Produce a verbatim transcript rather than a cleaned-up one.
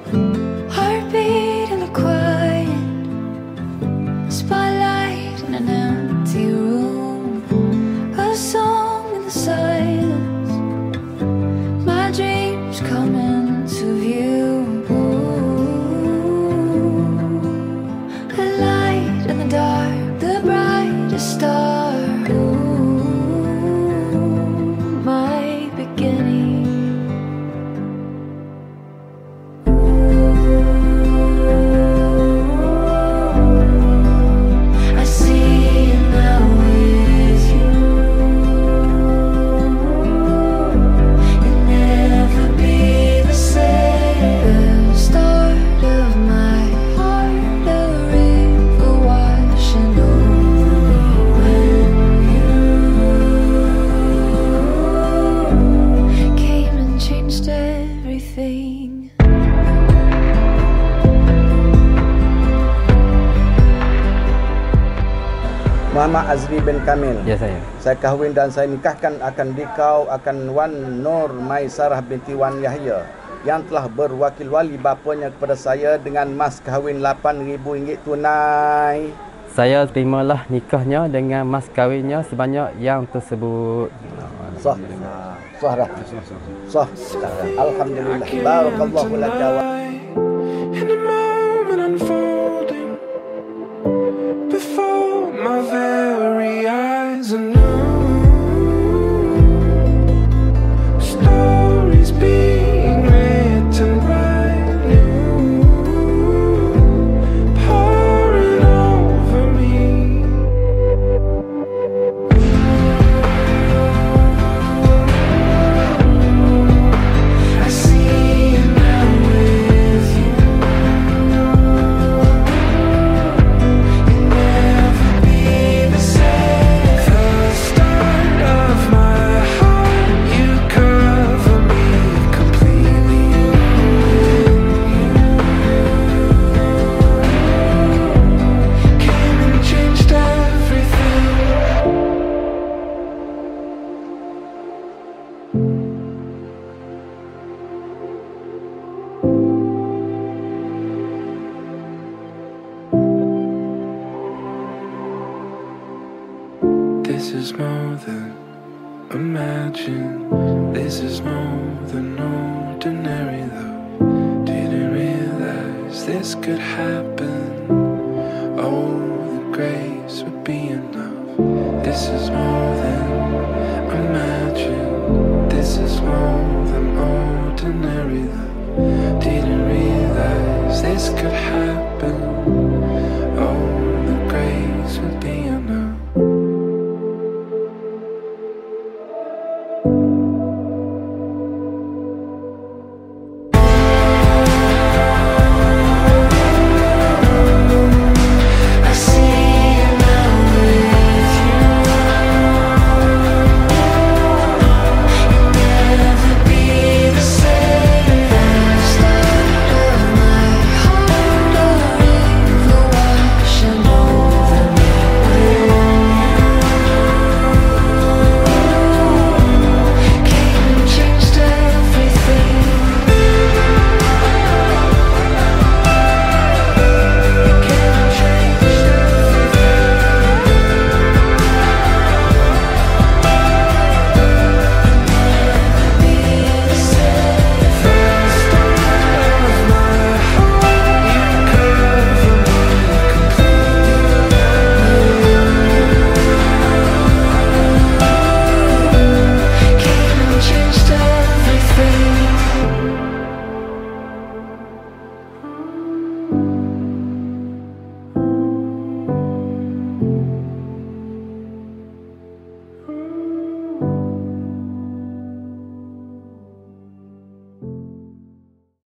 Heartbeat in the quiet, spotlight in an empty room, a song in the silence, my dreams come into view. A light in the dark, the brightest star. My beginning. I see it now with you. You'll never be the same. The start of my heart, a river washing over me when you came and changed everything. Muhammad Azrie bin Kamil. Ya, saya. Saya kahwin dan saya nikahkan akan dikau akan Wan Nur Maisarah binti Wan Yahya yang telah berwakil wali bapanya kepada saya dengan mas kahwin lapan ribu ringgit tunai. Saya terimalah nikahnya dengan mas kahwinnya sebanyak yang tersebut. Sah. Sah dah. Sah. Alhamdulillah. Barakallahu laka wa In a moment unfolding before my very eyes, a new stories being written brand new, pouring over me. I see it now with you. You'll never be the same. The start of my heart, you cover me completely. Came and changed everything. This is more than imagine. This is more than ordinary though. Didn't realize this could happen. Oh, the grace would be enough. This is more than imagine. This is more than ordinary though. Didn't realize this could happen.